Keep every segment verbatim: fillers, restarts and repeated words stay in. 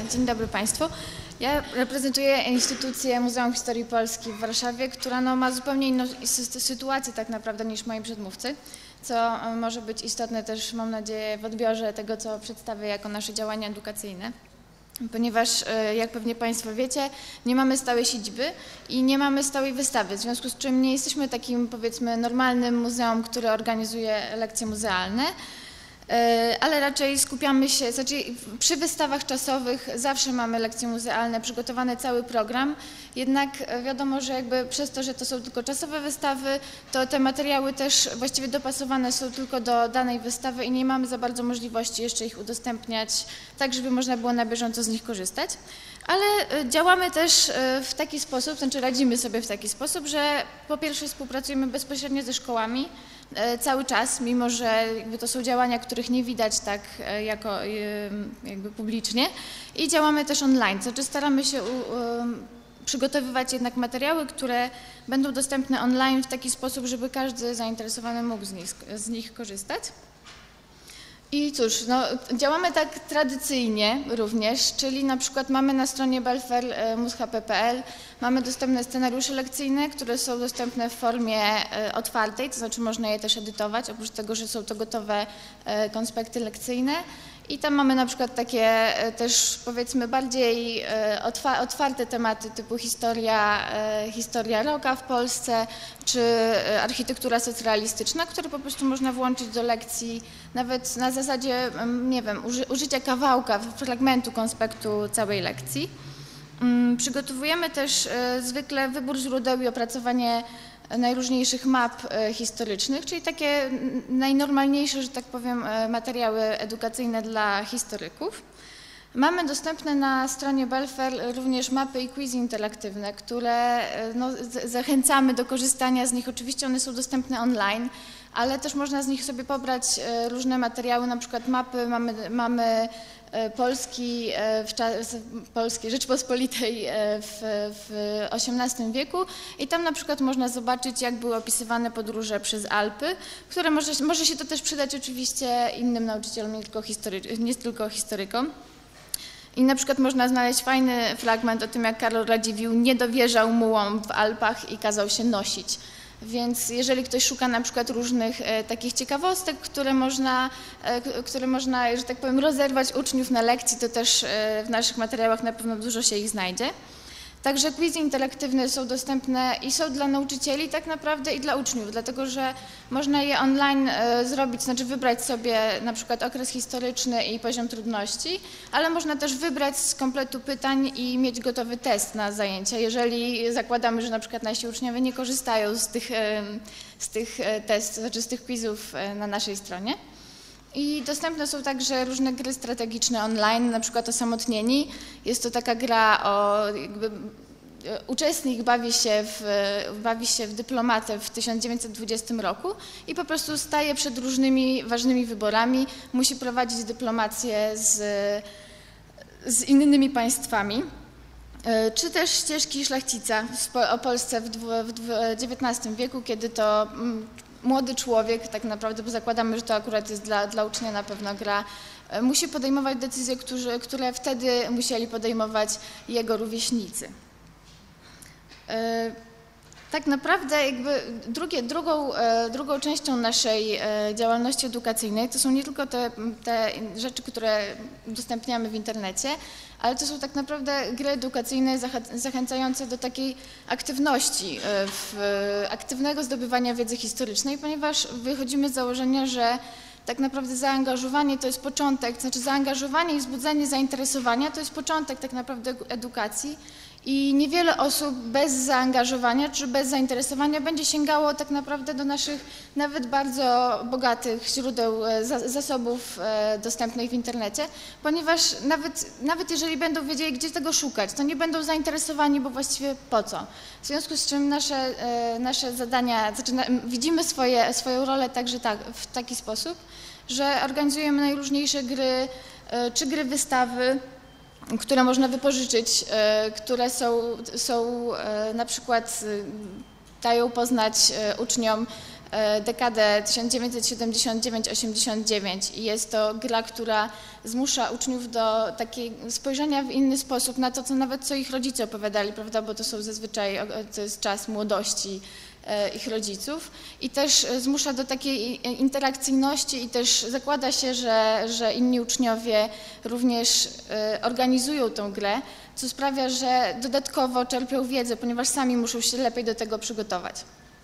Dzień dobry Państwu. Ja reprezentuję instytucję Muzeum Historii Polski w Warszawie, która no, ma zupełnie inną sytuację tak naprawdę niż moi przedmówcy, co może być istotne też, mam nadzieję, w odbiorze tego, co przedstawię jako nasze działania edukacyjne. Ponieważ, jak pewnie Państwo wiecie, nie mamy stałej siedziby i nie mamy stałej wystawy, w związku z czym nie jesteśmy takim, powiedzmy, normalnym muzeum, które organizuje lekcje muzealne, ale raczej skupiamy się, znaczy przy wystawach czasowych zawsze mamy lekcje muzealne, przygotowany cały program, jednak wiadomo, że jakby przez to, że to są tylko czasowe wystawy, to te materiały też właściwie dopasowane są tylko do danej wystawy i nie mamy za bardzo możliwości jeszcze ich udostępniać tak, żeby można było na bieżąco z nich korzystać. Ale działamy też w taki sposób, znaczy radzimy sobie w taki sposób, że po pierwsze współpracujemy bezpośrednio ze szkołami cały czas, mimo że jakby to są działania, których nie widać tak jako jakby publicznie, i działamy też online, znaczy staramy się przygotowywać jednak materiały, które będą dostępne online w taki sposób, żeby każdy zainteresowany mógł z nich, z nich korzystać. I cóż, no, działamy tak tradycyjnie również, czyli na przykład mamy na stronie belfer kropka mush kropka p kropka p l mamy dostępne scenariusze lekcyjne, które są dostępne w formie otwartej, to znaczy można je też edytować, oprócz tego, że są to gotowe konspekty lekcyjne. I tam mamy na przykład takie też, powiedzmy, bardziej otwarte tematy typu historia, historia rocka w Polsce czy architektura socrealistyczna, które po prostu można włączyć do lekcji nawet na zasadzie, nie wiem, użycia kawałka, fragmentu konspektu całej lekcji. Przygotowujemy też zwykle wybór źródeł i opracowanie najróżniejszych map historycznych, czyli takie najnormalniejsze, że tak powiem, materiały edukacyjne dla historyków. Mamy dostępne na stronie belfer również mapy i quizy interaktywne, które no, zachęcamy do korzystania z nich. Oczywiście one są dostępne online, ale też można z nich sobie pobrać różne materiały, na przykład mapy mamy, mamy Polski, w czas, Polskiej Rzeczpospolitej w, w osiemnastym wieku i tam na przykład można zobaczyć, jak były opisywane podróże przez Alpy, które może, może się to też przydać oczywiście innym nauczycielom, nie tylko, history, nie tylko historykom. I na przykład można znaleźć fajny fragment o tym, jak Karol Radziwiłł nie dowierzał mułom w Alpach i kazał się nosić. Więc jeżeli ktoś szuka na przykład różnych e, takich ciekawostek, które można, e, które można, że tak powiem, rozerwać uczniów na lekcji, to też e, w naszych materiałach na pewno dużo się ich znajdzie. Także quizy interaktywne są dostępne i są dla nauczycieli tak naprawdę i dla uczniów, dlatego że można je online e, zrobić, znaczy wybrać sobie na przykład okres historyczny i poziom trudności, ale można też wybrać z kompletu pytań i mieć gotowy test na zajęcia, jeżeli zakładamy, że na przykład nasi uczniowie nie korzystają z tych, e, z tych testów, znaczy z tych quizów e, na naszej stronie. I dostępne są także różne gry strategiczne online, na przykład Osamotnieni. Jest to taka gra o jakby uczestnik bawi się, w, bawi się w dyplomatę w tysiąc dziewięćset dwudziestym roku i po prostu staje przed różnymi ważnymi wyborami, musi prowadzić dyplomację z, z innymi państwami. Czy też Ścieżki szlachcica o Polsce w, w dziewiętnastym wieku, kiedy to młody człowiek, tak naprawdę, bo zakładamy, że to akurat jest dla, dla ucznia na pewno gra, musi podejmować decyzje, którzy, które wtedy musieli podejmować jego rówieśnicy. Tak naprawdę jakby drugie, drugą, drugą częścią naszej działalności edukacyjnej to są nie tylko te, te rzeczy, które udostępniamy w internecie, ale to są tak naprawdę gry edukacyjne zachęcające do takiej aktywności, w, aktywnego zdobywania wiedzy historycznej, ponieważ wychodzimy z założenia, że tak naprawdę zaangażowanie to jest początek, znaczy zaangażowanie i wzbudzenie zainteresowania to jest początek tak naprawdę edukacji i niewiele osób bez zaangażowania czy bez zainteresowania będzie sięgało tak naprawdę do naszych nawet bardzo bogatych źródeł, zasobów dostępnych w internecie, ponieważ nawet, nawet jeżeli będą wiedzieli, gdzie tego szukać, to nie będą zainteresowani, bo właściwie po co. W związku z czym nasze, nasze zadania, znaczy widzimy swoje, swoją rolę także tak, w taki sposób, że organizujemy najróżniejsze gry, czy gry wystawy, które można wypożyczyć, które są, są na przykład dają poznać uczniom dekadę tysiąc dziewięćset siedemdziesiąt dziewięć osiemdziesiąt dziewięć i jest to gra, która zmusza uczniów do takiego spojrzenia w inny sposób na to, co nawet co ich rodzice opowiadali, prawda, bo to są zazwyczaj, to jest czas młodości ich rodziców i też zmusza do takiej interakcyjności i też zakłada się, że, że inni uczniowie również organizują tę grę, co sprawia, że dodatkowo czerpią wiedzę, ponieważ sami muszą się lepiej do tego przygotować.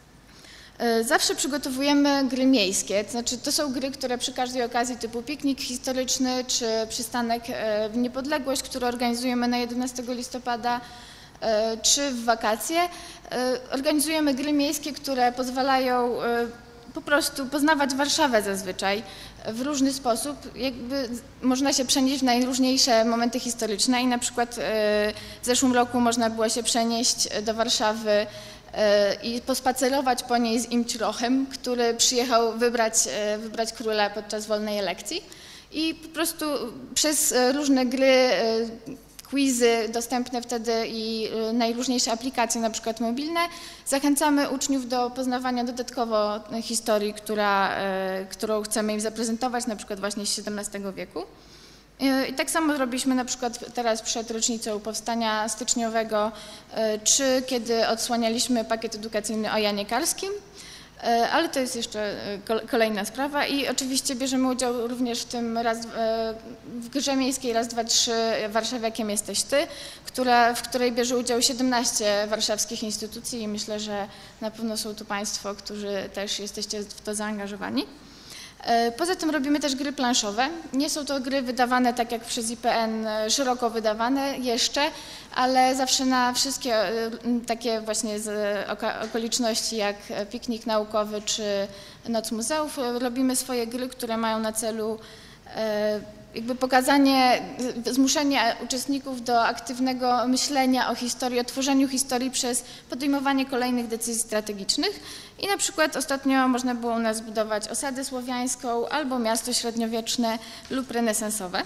Zawsze przygotowujemy gry miejskie, to znaczy to są gry, które przy każdej okazji typu piknik historyczny czy przystanek w Niepodległość, który organizujemy na jedenastego listopada, czy w wakacje, organizujemy gry miejskie, które pozwalają po prostu poznawać Warszawę zazwyczaj w różny sposób. Jakby można się przenieść w najróżniejsze momenty historyczne i na przykład w zeszłym roku można było się przenieść do Warszawy i pospacerować po niej z Imchrochem, który przyjechał wybrać, wybrać króla podczas wolnej elekcji i po prostu przez różne gry, quizy dostępne wtedy i najróżniejsze aplikacje, na przykład mobilne, zachęcamy uczniów do poznawania dodatkowo historii, która, którą chcemy im zaprezentować, na przykład właśnie z siedemnastego wieku. I tak samo robiliśmy na przykład teraz przed rocznicą Powstania Styczniowego, czy kiedy odsłanialiśmy pakiet edukacyjny o Janie Karskim, ale to jest jeszcze kolejna sprawa i oczywiście bierzemy udział również w tym raz, w grze miejskiej raz, dwa, trzy Warszawiakiem jesteś ty, która, w której bierze udział siedemnaście warszawskich instytucji i myślę, że na pewno są tu Państwo, którzy też jesteście w to zaangażowani. Poza tym robimy też gry planszowe. Nie są to gry wydawane tak jak przez I P N, szeroko wydawane jeszcze, ale zawsze na wszystkie takie właśnie okoliczności jak piknik naukowy czy Noc Muzeów robimy swoje gry, które mają na celu jakby pokazanie, zmuszenie uczestników do aktywnego myślenia o historii, o tworzeniu historii przez podejmowanie kolejnych decyzji strategicznych. I na przykład ostatnio można było u nas zbudować osadę słowiańską albo miasto średniowieczne lub renesansowe.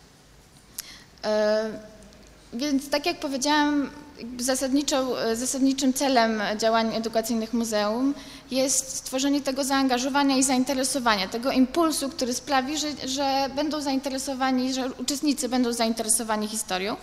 Więc tak jak powiedziałam, zasadniczym celem działań edukacyjnych muzeum jest stworzenie tego zaangażowania i zainteresowania, tego impulsu, który sprawi, że, że będą zainteresowani, że uczestnicy będą zainteresowani historią.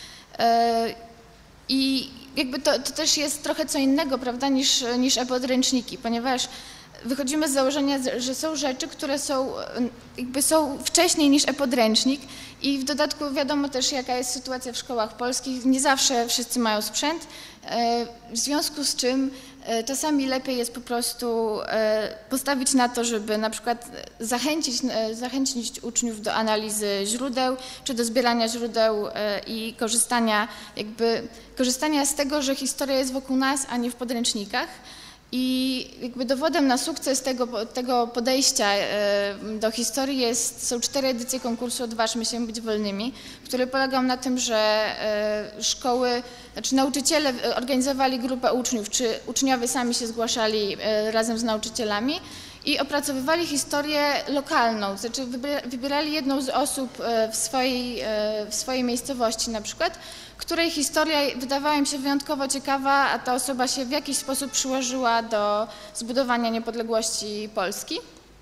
I jakby to, to też jest trochę co innego, prawda, niż, niż e-podręczniki, ponieważ wychodzimy z założenia, że są rzeczy, które są, jakby są wcześniej niż e-podręcznik i w dodatku wiadomo też, jaka jest sytuacja w szkołach polskich. Nie zawsze wszyscy mają sprzęt, w związku z czym czasami lepiej jest po prostu postawić na to, żeby na przykład zachęcić, zachęcić uczniów do analizy źródeł, czy do zbierania źródeł i korzystania, jakby, korzystania z tego, że historia jest wokół nas, a nie w podręcznikach. I jakby dowodem na sukces tego, tego podejścia do historii jest, są cztery edycje konkursu Odważmy się być wolnymi, które polegają na tym, że szkoły, znaczy nauczyciele organizowali grupę uczniów, czy uczniowie sami się zgłaszali razem z nauczycielami i opracowywali historię lokalną, znaczy wybierali jedną z osób w swojej, w swojej miejscowości na przykład, której historia wydawała im się wyjątkowo ciekawa, a ta osoba się w jakiś sposób przyłożyła do zbudowania niepodległości Polski.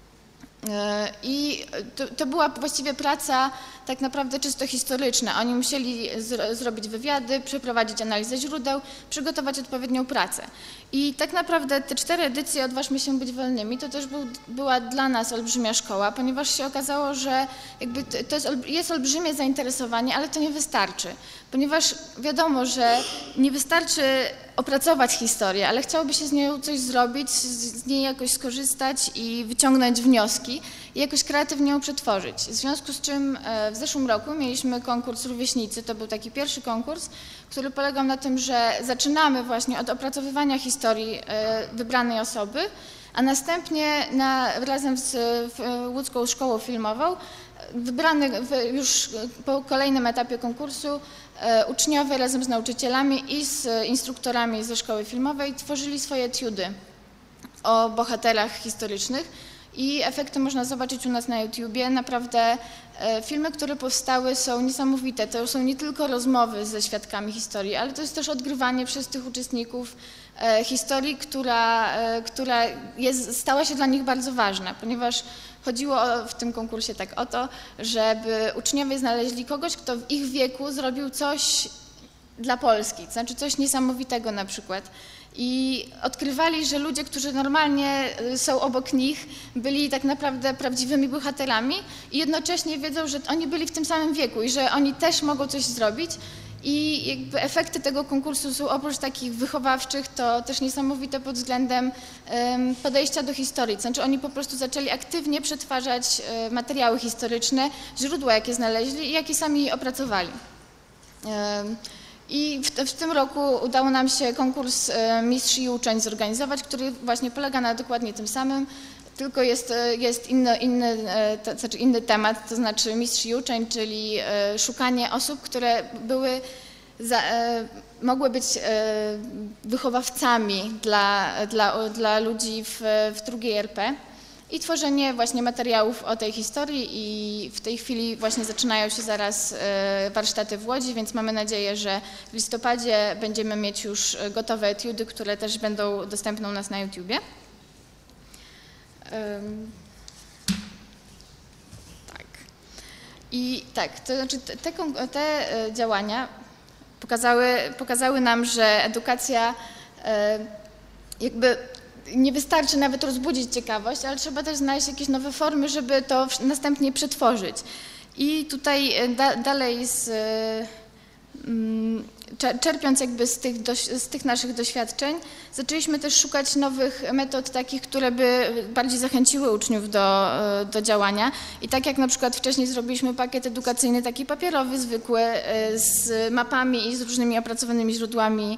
I to, to była właściwie praca tak naprawdę czysto historyczna. Oni musieli zro, zrobić wywiady, przeprowadzić analizę źródeł, przygotować odpowiednią pracę. I tak naprawdę te cztery edycje Odważmy się być wolnymi to też był, była dla nas olbrzymia szkoła, ponieważ się okazało, że jakby to jest, jest olbrzymie zainteresowanie, ale to nie wystarczy. Ponieważ wiadomo, że nie wystarczy opracować historię, ale chciałoby się z nią coś zrobić, z niej jakoś skorzystać i wyciągnąć wnioski i jakoś kreatywnie ją przetworzyć. W związku z czym w zeszłym roku mieliśmy konkurs Rówieśnicy, to był taki pierwszy konkurs, który polegał na tym, że zaczynamy właśnie od opracowywania historii wybranej osoby, a następnie na, razem z Łódzką Szkołą Filmową wybrany już po kolejnym etapie konkursu uczniowie razem z nauczycielami i z instruktorami ze szkoły filmowej tworzyli swoje etiudy o bohaterach historycznych i efekty można zobaczyć u nas na YouTubie. Naprawdę filmy, które powstały, są niesamowite. To są nie tylko rozmowy ze świadkami historii, ale to jest też odgrywanie przez tych uczestników historii, która, która jest, stała się dla nich bardzo ważna, ponieważ chodziło w tym konkursie tak o to, żeby uczniowie znaleźli kogoś, kto w ich wieku zrobił coś dla Polski, to znaczy coś niesamowitego na przykład. I odkrywali, że ludzie, którzy normalnie są obok nich, byli tak naprawdę prawdziwymi bohaterami i jednocześnie wiedzą, że oni byli w tym samym wieku i że oni też mogą coś zrobić. I jakby efekty tego konkursu są oprócz takich wychowawczych, to też niesamowite pod względem um, podejścia do historii. To znaczy oni po prostu zaczęli aktywnie przetwarzać um, materiały historyczne, źródła, jakie znaleźli i jakie sami opracowali. Um, I w, w tym roku udało nam się konkurs um, Mistrz i Uczeń zorganizować, który właśnie polega na dokładnie tym samym, tylko jest, jest inny, inny, to znaczy inny temat, to znaczy mistrz i uczeń, czyli szukanie osób, które były, za, mogły być wychowawcami dla, dla, dla ludzi w, w drugiej R P i tworzenie właśnie materiałów o tej historii i w tej chwili właśnie zaczynają się zaraz warsztaty w Łodzi, więc mamy nadzieję, że w listopadzie będziemy mieć już gotowe etiudy, które też będą dostępne u nas na YouTubie. Um, tak. I tak, to znaczy te, te, te działania pokazały, pokazały nam, że edukacja e, jakby nie wystarczy nawet rozbudzić ciekawość, ale trzeba też znaleźć jakieś nowe formy, żeby to następnie przetworzyć. I tutaj da, dalej z, mm, czerpiąc jakby z tych, z tych naszych doświadczeń, zaczęliśmy też szukać nowych metod takich, które by bardziej zachęciły uczniów do, do działania. I tak jak na przykład wcześniej zrobiliśmy pakiet edukacyjny taki papierowy, zwykły, z mapami i z różnymi opracowanymi źródłami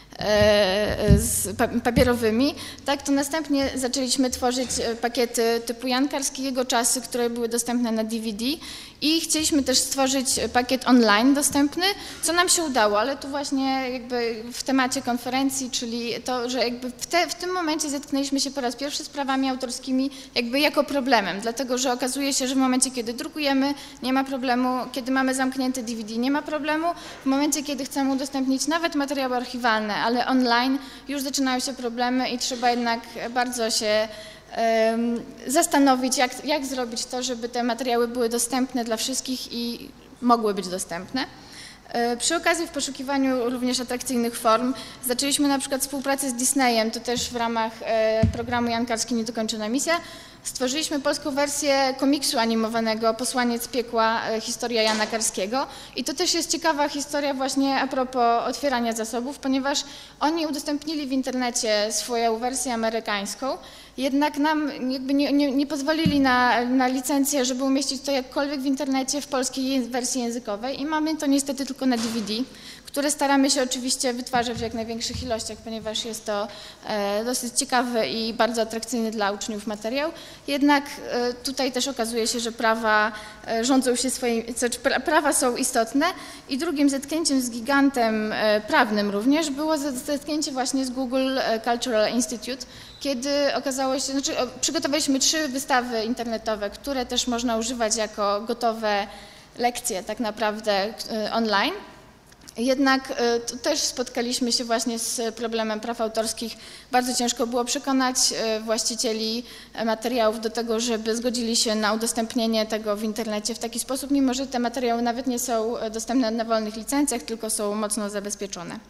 z papierowymi, tak, to następnie zaczęliśmy tworzyć pakiety typu Jan Karski, jego czasy, które były dostępne na D V D i chcieliśmy też stworzyć pakiet online dostępny, co nam się udało, ale tu właśnie jakby w temacie konferencji, czyli to, że jakby w, te, w tym momencie zetknęliśmy się po raz pierwszy z prawami autorskimi jakby jako problemem, dlatego że okazuje się, że w momencie, kiedy drukujemy, nie ma problemu, kiedy mamy zamknięte D V D, nie ma problemu, w momencie, kiedy chcemy udostępnić nawet materiały archiwalne, ale online już zaczynają się problemy i trzeba jednak bardzo się um, zastanowić, jak, jak zrobić to, żeby te materiały były dostępne dla wszystkich i mogły być dostępne. Przy okazji w poszukiwaniu również atrakcyjnych form zaczęliśmy na przykład współpracę z Disneyem, to też w ramach programu Jan Karski Niedokończona misja. Stworzyliśmy polską wersję komiksu animowanego Posłaniec piekła, historia Jana Karskiego i to też jest ciekawa historia właśnie a propos otwierania zasobów, ponieważ oni udostępnili w internecie swoją wersję amerykańską, jednak nam jakby nie, nie, nie pozwolili na, na licencję, żeby umieścić to jakkolwiek w internecie w polskiej wersji językowej i mamy to niestety tylko na D V D, które staramy się oczywiście wytwarzać w jak największych ilościach, ponieważ jest to e, dosyć ciekawy i bardzo atrakcyjny dla uczniów materiał. Jednak e, tutaj też okazuje się, że prawa e, rządzą się swoimi, znaczy prawa są istotne i drugim zetknięciem z gigantem e, prawnym również było zetknięcie właśnie z Google Cultural Institute, kiedy okazało się, znaczy przygotowaliśmy trzy wystawy internetowe, które też można używać jako gotowe lekcje tak naprawdę e, online. Jednak tu też spotkaliśmy się właśnie z problemem praw autorskich. Bardzo ciężko było przekonać właścicieli materiałów do tego, żeby zgodzili się na udostępnienie tego w internecie w taki sposób, mimo że te materiały nawet nie są dostępne na wolnych licencjach, tylko są mocno zabezpieczone.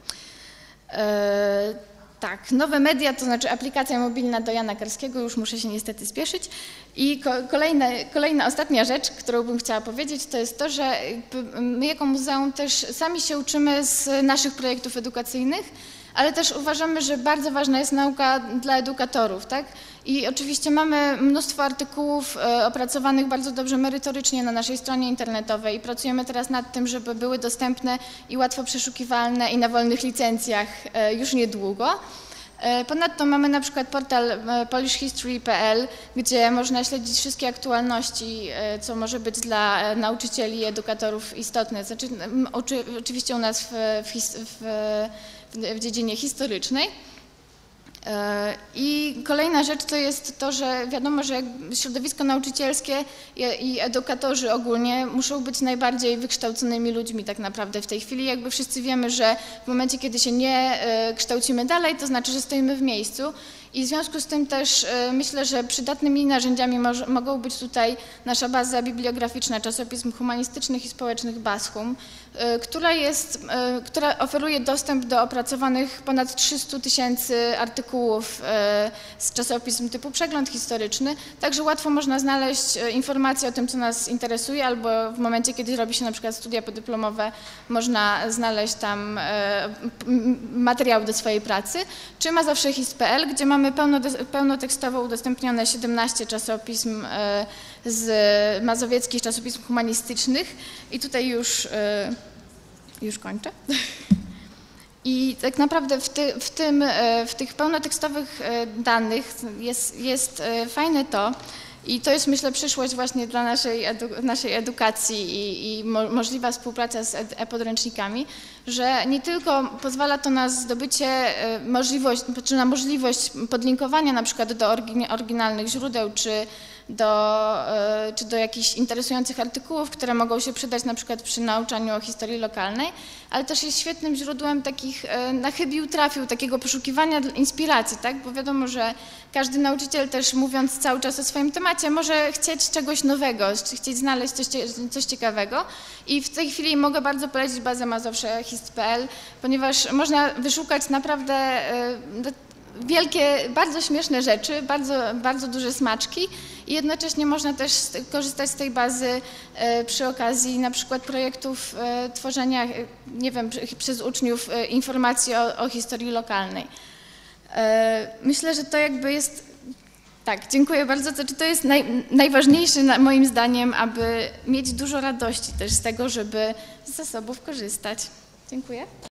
Tak, nowe media, to znaczy aplikacja mobilna do Jana Karskiego, już muszę się niestety spieszyć. I kolejne, kolejna, ostatnia rzecz, którą bym chciała powiedzieć, to jest to, że my jako muzeum też sami się uczymy z naszych projektów edukacyjnych, ale też uważamy, że bardzo ważna jest nauka dla edukatorów, tak? I oczywiście mamy mnóstwo artykułów opracowanych bardzo dobrze merytorycznie na naszej stronie internetowej i pracujemy teraz nad tym, żeby były dostępne i łatwo przeszukiwalne i na wolnych licencjach już niedługo. Ponadto mamy na przykład portal polish history kropka p l, gdzie można śledzić wszystkie aktualności, co może być dla nauczycieli i edukatorów istotne. Znaczy, oczywiście u nas w, w, w, w dziedzinie historycznej. I kolejna rzecz to jest to, że wiadomo, że środowisko nauczycielskie i edukatorzy ogólnie muszą być najbardziej wykształconymi ludźmi tak naprawdę w tej chwili. Jakby wszyscy wiemy, że w momencie, kiedy się nie kształcimy dalej, to znaczy, że stoimy w miejscu. I w związku z tym też myślę, że przydatnymi narzędziami może, mogą być tutaj nasza baza bibliograficzna czasopism humanistycznych i społecznych BASHUM, która, jest, która oferuje dostęp do opracowanych ponad trzystu tysięcy artykułów z czasopism typu przegląd historyczny, także łatwo można znaleźć informacje o tym, co nas interesuje, albo w momencie, kiedy robi się na przykład studia podyplomowe, można znaleźć tam materiał do swojej pracy, czy Mazowsze.hist kropka pe el, gdzie mamy Mamy pełnotekstowo udostępnione siedemnaście czasopism z mazowieckich czasopism humanistycznych i tutaj już, już kończę. I tak naprawdę w, ty, w, tym, w tych pełnotekstowych danych jest, jest fajne to, i to jest, myślę, przyszłość właśnie dla naszej, edu, naszej edukacji i, i mo, możliwa współpraca z e-podręcznikami, że nie tylko pozwala to na zdobycie możliwość, czy na możliwość podlinkowania na przykład do oryginalnych źródeł, czy do, czy do jakichś interesujących artykułów, które mogą się przydać na przykład przy nauczaniu o historii lokalnej, ale też jest świetnym źródłem takich na chybił trafił, takiego poszukiwania inspiracji, tak? Bo wiadomo, że każdy nauczyciel też mówiąc cały czas o swoim temacie może chcieć czegoś nowego, czy chcieć znaleźć coś, coś ciekawego i w tej chwili mogę bardzo polecić bazę Mazowsze.hist kropka pe el, ponieważ można wyszukać naprawdę wielkie, bardzo śmieszne rzeczy, bardzo, bardzo duże smaczki i jednocześnie można też korzystać z tej bazy przy okazji na przykład projektów tworzenia, nie wiem, przez uczniów informacji o, o historii lokalnej. Myślę, że to jakby jest, tak, dziękuję bardzo, to, to jest naj, najważniejsze moim zdaniem, aby mieć dużo radości też z tego, żeby z zasobów korzystać. Dziękuję.